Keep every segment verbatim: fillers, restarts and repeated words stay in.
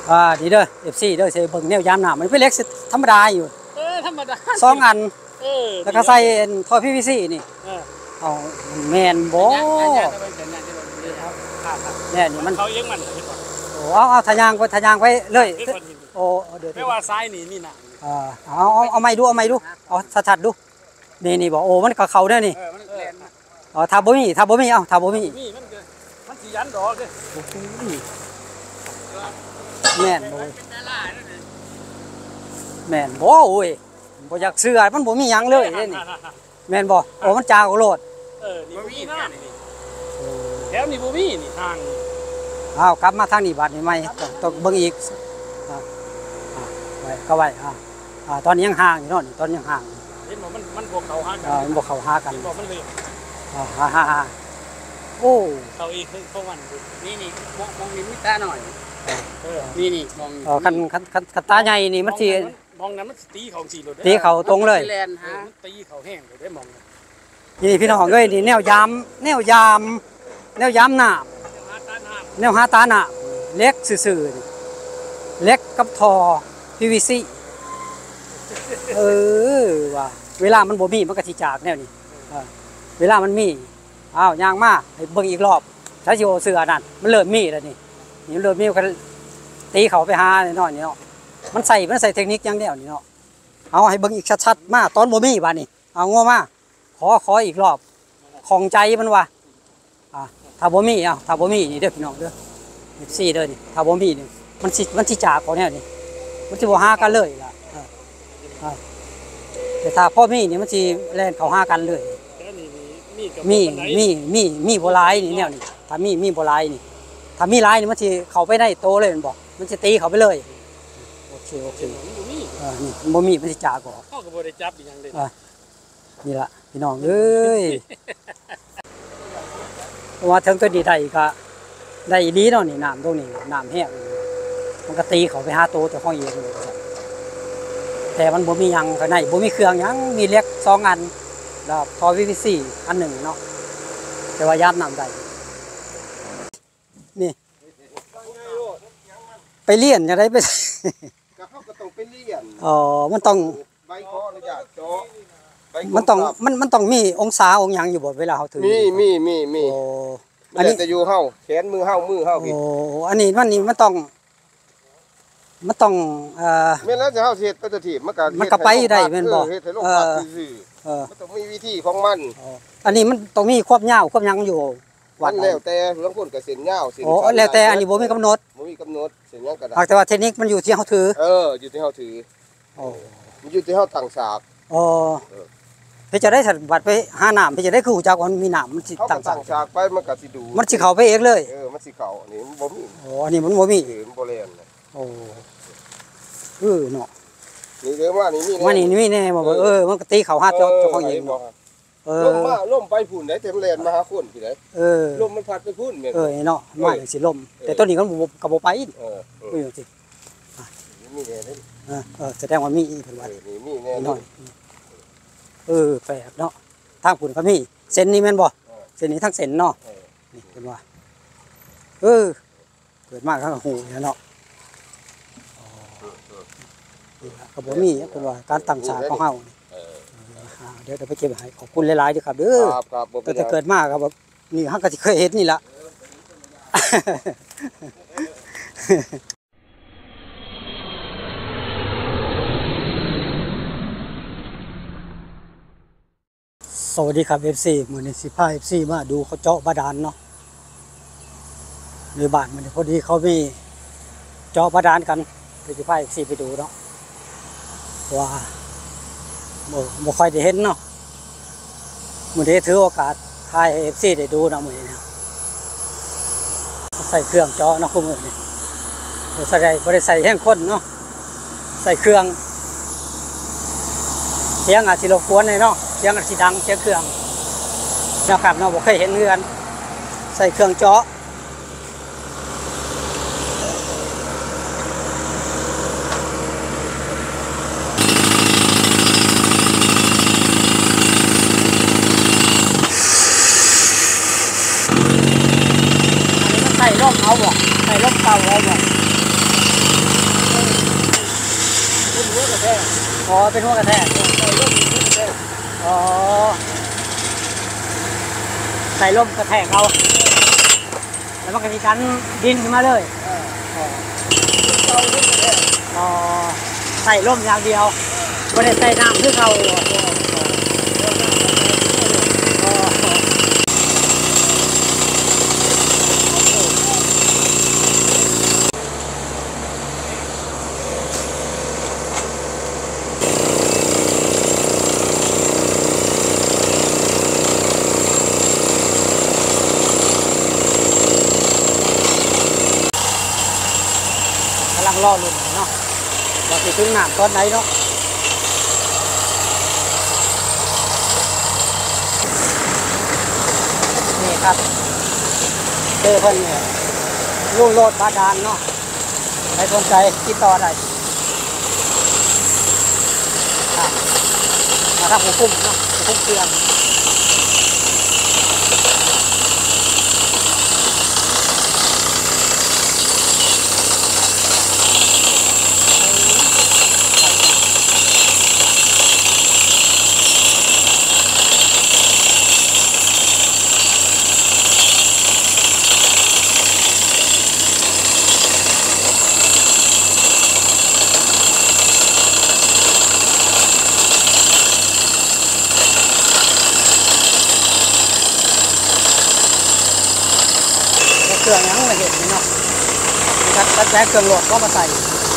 อ่าดีเด้อ เอฟ ซี เด้อใส่เบิ่งแนวยามหน้ามันเป็นเล็กธรรมดาอยู่เออธรรมดาสองอันเออแล้วก็ใส่ท่อ พี วี ซี นี่เออเอาแม่นบ่แน่นี่มันเขาเองมันโอ้เอาเอาทะยางไปทะยางไปเลยโอ้เดี๋ยวไม่ว่าซ้ายนี่นี่น่ะอ่าเอาเอาเอาไม้ดูเอาไม้ดูเอาชัดๆดูนี่นี่บ่โอ้มันก็เข้าเด้อนี่เออมันแล่นอ๋อถ้าบ่มีถ้าบ่มีเอ้าถ้าบ่มีมีมันมันสิยันดอกเด้แม่นบ่แม่นบ่โอ้ยบ่อยากเชื่อมันบ่มีหยังเลยเด้นี่แม่นบ่โอ้มันจากโลดเออนี่บ่มีนะแถวนี่บ่มีนี่ทางอ้าวกลับมาทางนี้บาดนี้ใหม่ต้องเบิ่งอีกอ่าไว้ก็ไว้อ่าอ่าตอนนี้ยังห่างอยู่เนาะตอนยังห่างเห็นบ่มันมันบ่เข้าหากันอ่ามันบ่เข้าหากันเห็นบ่มันเลยอ่าฮ่าๆโอ้เข้าอีกคือเข้าวันนี่นี่มองมองนี่มีตาหน่อยเออนี่นี่มองอ๋อคันคันคันตาใหญ่นี่มันสิมองนั้นมันตีเขาสิโลดตีเขาตรงเลยแลนฮะตีเขาแห้งโลดได้มองนี่พี่น้องเอ้ยนี่แนวยามแนวยามแนวยามน้ำแนวหาตาหน้าเล็กซื่อๆเล็กกับทอ พี วี ซี เออว่าเวลามันบ่มีมันก็สิจากแนวนี้เวลามันมีอ้าวยางมาให้เบิ่งอีกรอบถ้าสิโอเสือนั่นมันเริ่มมีแล้วนี่นี่เริ่มมีกันตีเขาไปหาหน่อยนี่เนาะมันใส่มันใส่เทคนิคอย่างเดียวนี่เนาะเอาให้เบิ่งอีกชัดๆมาตอนบ่มีบาดนี้เอางัวมาขอขออีกรอบของใจมันว่าอ่าถ้าบ่มีอ่ะถ้าบ่มีนี่เด้อพี่น้องเด้อ เอฟ ซี เด้อนี่ถ้าบ่มีนี่มันสิมันสิจากเขาแนวนี่มันสิบ่หากันเลยล่ะเออแต่ถ้าพ่อมีนี่มันสิแล่นเข้าหากันเลยมีมีมีมีบ่หลายนี่แนวนี้ถ้ามีมีบ่หลายนี่ถ้ามีหลายนี่มันสิเข้าไปได้โตเลยมันบ่มันสิตีเข้าไปเลยโอเคโอเคเออนี่บ่มีมันสิจากออกเฮาก็บ่ได้จับอีหยังเด้อ่านี่ล่ะพี่น้องเอ้ยว่าถึงตัวนี้ได้ก็ได้อีหลีเนาะนี่น้ำตรงนี้น้ำแห้งมันก็ตีเข้าไปหาโตแต่ของเองเลยแต่มันบ่มีหยังข้างในบ่มีเครื่องหยังมีเล็กสองอันแล้วท่อ พี วี ซี อันหนึ่งเนาะแต่ว่ายามน้ำได้นี่ไปเลี้ยนจะได้ไปก็เขาก็ต้องไปเลี้ยนอ๋อมันต้องใบขออนุญาตเจาะมันต้องมันมันต้องมีองศาองค์หยังอยู่บ่เวลาเฮาถือมีมีมีมีโอ้อันนี้จะอยู่เฮาแขนมือเฮามือเฮาพี่โอ้อันนี้มันนี่มันต้องมันต้องเอ่อแม่นแล้วจะเฮาเฮ็ดไปจะถีบมันก็มันก็ไปได้แม่นบ่เฮ็ดให้ลงพักซื่อเออมันต้องมีวิธีของมันอันนี้มันต้องมีควบยาวควบหยังอยู่วัดแล้วแต่บางคนก็เส้นยาวเส้นโอ้แล้วแต่อันนี้บ่มีกำหนดบ่มีกำหนดเส้นหยังก็ได้แต่ว่าเทคนิคมันอยู่ที่เฮาถือเอออยู่ที่เฮาถือโอ้มันอยู่ที่เฮาตั้งฉากอ๋อเพื่อจะได้สัตว์บัดไปหาน้ำเพื่อจะได้คือหูจักว่ามันมีน้ำมันสิตั้งฉากไปมันก็สิดูมันสิเข้าไปเองเลยเออมันสิเข้าอันนี้มันบ่มีโอ้อันนี้มันบ่มีมันบ่แล่นโอ้เออเนาะนี่เด้อว่านี่มีว่านี่มีแน่บ่เออมันก็ตีเข้าหาเจ้าของเองเออลมมาลมไปพุ่นได้แต่มันแล่นมาหาคนพี่ได้เออลมมันพัดไปพุ่นแม่นเออเนาะมาจังสิลมแต่ต้นนี้ก็บ่ก็บ่ไปเออเออจังซี่มีแน่เด้เออเออแสดงว่ามีอีกเพิ่นว่านี่มีแน่น้อยเออแปลกเนาะทางพุ่นก็มีเส้นนี้แม่นบ่เส้นนี้ทั้งเส้นเนาะนี่เพิ่นว่าเออเกิดมาข้างหูเนาะก็บ่มีเพิ่นว่าการตั้งฉากของเฮาเดี๋ยวเดี๋ยวไปเก็บให้ขอบคุณหลายๆเด้อครับเด้อตั้งแต่เกิดมาก็แบบนี่เฮาก็สิเคยเห็นนี่ล่ะสวัสดีครับ เอฟ ซี มื้อนี้สิพา เอฟ ซี มาดูเขาเจาะบาดาลเนาะในบ้านมันพอดีเขามีเจาะบาดาลกันเดี๋ยวสิพา เอฟ ซี ไปดูเนาะว่าบ่บ่ค่อยได้เห็นเนาะมื้อนี้ถือโอกาสถ่าย เอฟ ซี ได้ดูเนาะมื้อนี้ใส่เครื่องเจาะเนาะคุมื้อนี้บ่ใส่บ่ได้ใส่แห้งข้นเนาะใส่เครื่องเสียงอาจสิรบกวนหน่อยเนาะเสียงอาจสิดังเสียงเครื่องนะครับเนาะบ่เคยเห็นเรือนใส่เครื่องเจาะอันนี้มันใส่ร่มเอาบ่ใส่ร่มเก่าเอาบ่อ๋อเป็นหัวกระแทกใส่ร่มกระแทกอ๋อใส่ลมกระแทกเอาแล้วมันก็มีการดินขึ้นมาเลยอ่าอ๋อเตาร่มกระแทกอ๋อใส่ลมอย่างเดียวไม่ได้ใส่น้ำคือเขาอ๋ออ๋อ กำลังรอลุ่นเนาะว่าสิถึงน้ำตอนไหนเนาะนี่ครับเจอเพิ่นเนี่ยลูกโลดบาดาลเนาะใครสนใจติดต่อได้ครับมาทำหัวคุ้มเนาะหัวคุ้มเครื่องเครื่องยังไม่เห็นเลยเนาะมีการตัดแจ๊กเครื่องโหลดก็มาใส่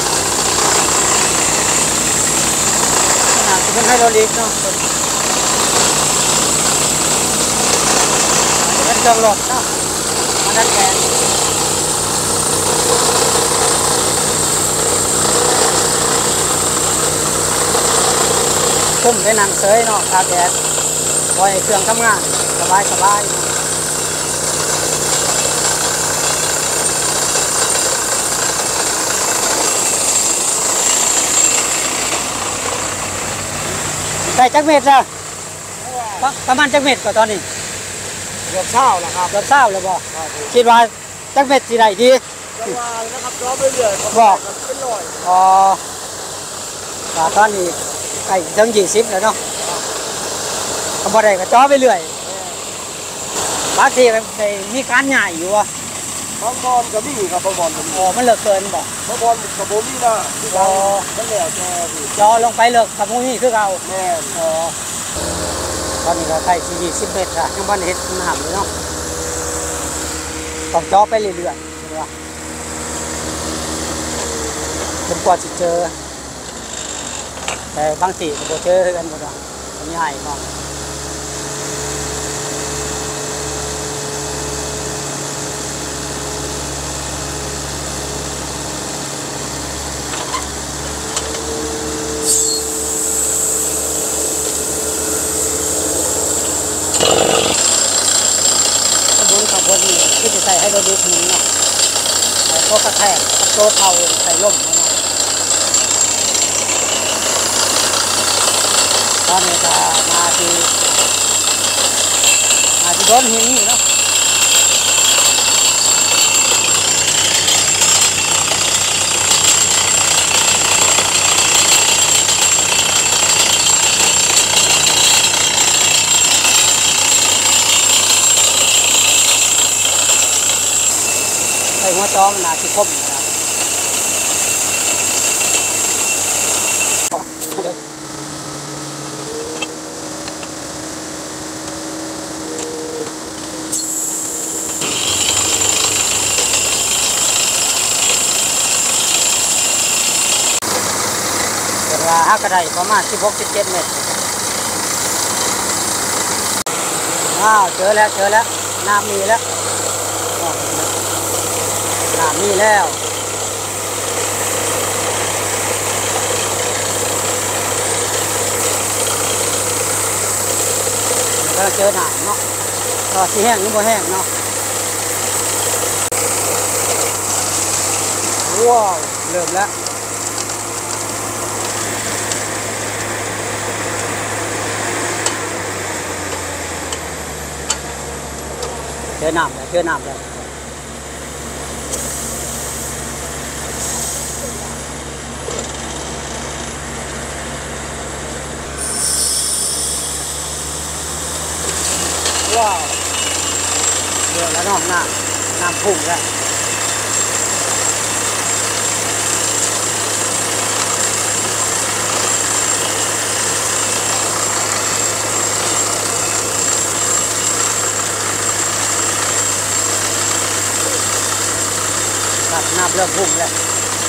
ขนาดเป็นไฮดรอลิกเนาะเป็นเครื่องโหลดเนาะมาดัดแปลงคุ้มได้นางเสยเนาะตากแดดปล่อยให้เครื่องทำงานสบายสบายใส่จักเม็ดจ้ะประมาณจักเม็ดก่อนตอนนี้เกือบเช้าแล้วครับเริ่มเศร้าแล้วบ่คิดว่าจักเม็ดสิได้ดีจังหวะนะครับรอไปเรื่อยๆบอกเป็นร้อยอ๋อว่าตอนนี้ใกล้ถึงยี่สิบแล้วเนาะก็บ่ได้ก็จ่อไปเรื่อยบางทีก็ได้มีการใหญ่อยู่อ่ะบางบอลก็มีครับบางบอลก็มีอ๋อมันเลิกเกินบ่บางบอลกับโบมี่นะที่เรามันแล้วแต่พี่จ่อลงไปเลิกกับพวกนี้คือเก่าแม่นอ๋อตอนนี้ก็ใกล้สิยี่สิบเมตรละยังบ่ได้เฮ็ดน้ำเลยเนาะต้องจ่อไปเรื่อยๆใช่ป่ะจนกว่าจะเจอแต่บางทีก็บ่เจอกันหมดอ่ะมันใหญ่เนาะขบวนขบวนนี้ที่จะใส่ให้เราดูถึงเนาะใส่โต๊ะกระแทกกับโต๊ะเผาใส่ล่มเนาะตอนนี้ก็มาที่มาที่โดนหินนี่เนาะใส่หัวจอมนนาที่คมนะครับเวลาหากระไดประมาณสิบหก สิบเจ็ดเมตรอ้าวเจอแล้วเจอแล้วน้ำมีแล้วน้ำมีแล้วก็เจอน้ำเนาะก็สีแห้งหรือบ่แห้งเนาะว้าวเริ่มแล้วเจอน้ำแล้วเจอน้ำแล้วดือดแล้วเนาะน้ำน้ำพุ่งแล้วครับน้ำเริ่มพุ่งแล้ว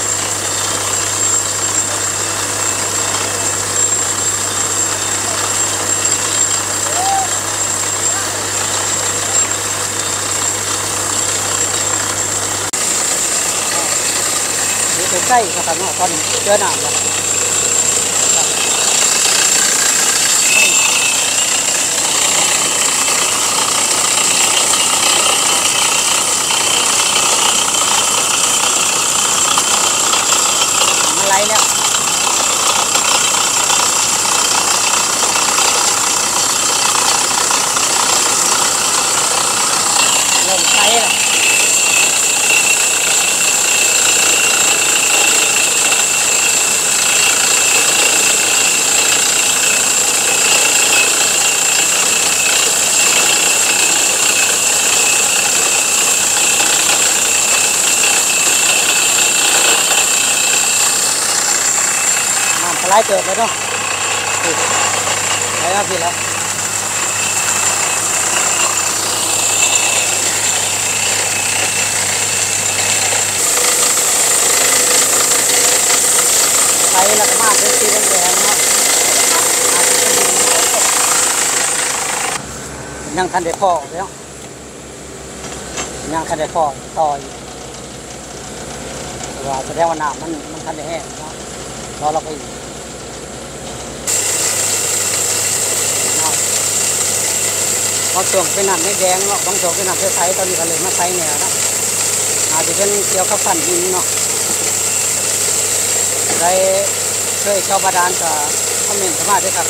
ใกล้ๆนะครับเนาะตอนเจอหนามแล้วมาไล่แล้วเริ่มใกล้แล้วไล่เกิดไปเนาะไล่มาผิดแล้วไล่แล้วก็มาเป็นสีแดงๆเนาะยังทันได้พอแล้วยังทันได้พอต่อยว่าแสดงว่าน้ำมันมันทันได้แห้งเนาะรอเราไปบางช่วงเป็นน้ำไม่แดงเนาะบางช่วงเป็นน้ำใสๆตอนนี้ก็เลยมาใสเนี่ยนะอาจจะเป็นเกี่ยวกับฟันหินเนาะได้เคยเข้าบาดาลกับคอมเมนต์เข้ามาด้วยครับ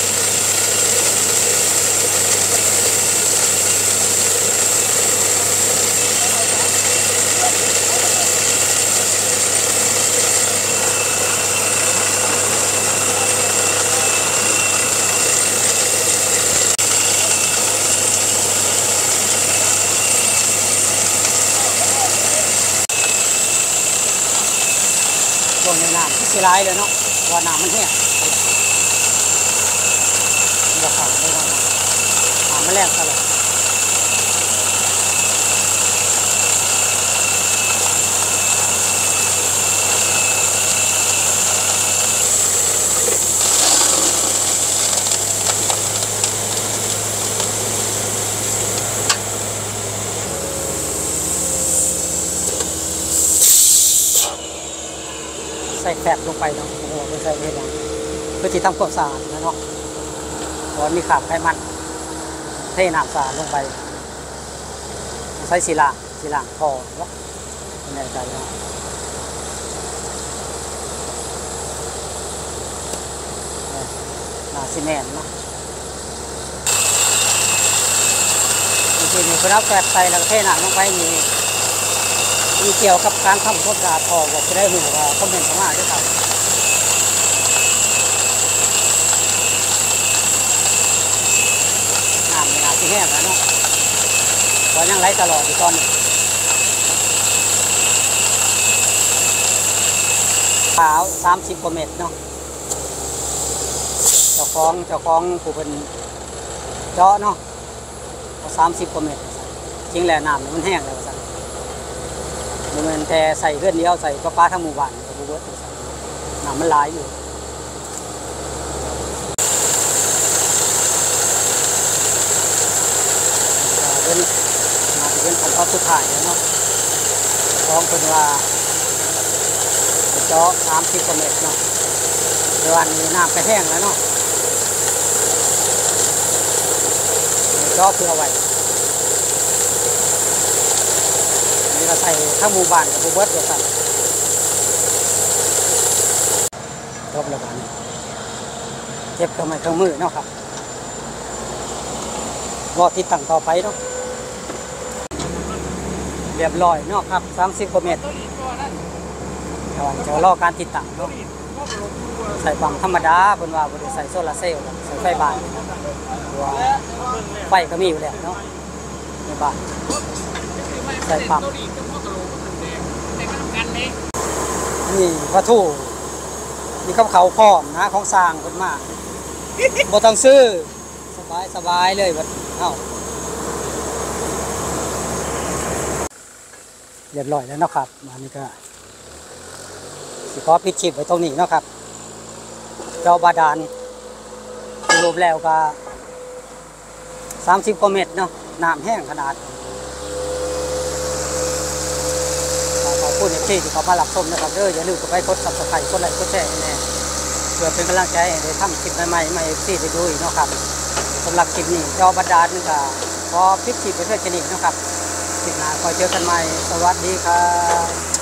ช่วงในน้ำที่สีร้ายเลยเนาะว่าน้ำมันแห้งราคาไม่ต้องน้ำมันแรงเท่าไหร่ใส่แฟบลงไปเนาะโอ้โหไม่ใส่ไม่ได้เพื่อที่ทำความสะอาดนะเนาะเพราะมีขาบไขมันเทน้ำสะอาดลงไปใส่สีล่างสีล่างพอเนาะไม่แน่ใจเนาะนาซีเมนต์เนาะจริงๆนี่คือรับแฟบใส่แล้วเทน้ำลงไปนี่มีเกี่ยวกับการทำความสะอาดพอบอกจะได้หูว่าคอมเมนต์เข้ามาด้วยครับน้ำในน้ำที่แห้งแล้วเนาะตอนยังไหลตลอดอยู่ตอนนี้ขาวสามสิบกว่าเมตรเนาะเจ้าของเจ้าของผู้เป็นเจาะเนาะสามสิบกว่าเมตรจริงแล้วน้ำมันแห้งแล้วสั่งมันแต่ใส่เพื่อนเดียวใส่ก็ป้าทั้งหมู่บ้านกับบูเบิร์ตน้ำมันลายอยู่เป็นมาเป็นของเขาสุดท้ายเนาะท้องเป็นว่าเจาะสามสิบกว่าเมตรเนาะเดี๋ยววันนี้น้ำไปแห้งแล้วเนาะเจาะเพื่อไว้นี่ก็ใส่ทั้งหมู่บ้านกับบูเบิร์ตตัวสั่นจบแล้วกันเก็บเครื่องไม้เครื่องมือเนาะครับรอติดตั้งต่อไปเนาะเรียบร้อยเนาะครับสามสิบกว่าเมตรจะรอการติดตั้งเนาะใส่ปั๊มธรรมดาบนว่าบริใส่โซลาร์เซลล์ใส่ไฟบ้านตัวไฟก็มีอยู่แล้วเนาะบ้านใส่ปั๊มตัวนี้ก็พอกระโหลกมันแดงแต่ก็ทำกันเลยนี่วัตถุนี่กับเขาพร้อมนะของสร้างคนมาบ่ต้องซื้อสบายสบายเลยบัดเอ้าเรียบร้อยแล้วเนาะครับมานี่ก็สิขอปิดคลิปไว้ตรงนี้เนาะครับเจ้าบาดาลรวมแล้วก็สามสิบกว่าเมตรเนาะน้ำแห้งขนาดขอบคุณที่ที่เขามารับชมนะครับเด้ออย่าลืมกดไลค์กดซับสไครต์กดไลค์กดแชร์ให้แน่เพื่อเป็นกำลังใจให้ได้ทำคลิปใหม่ๆใหม่ที่ได้ดูอีกเนาะครับสำหรับคลิปนี้เจ้าบาดาลนี่ก็ขอปิดคลิปไปเพื่อจะหนีเนาะครับคลิปหน้าคอยเจอกันใหม่สวัสดีครับ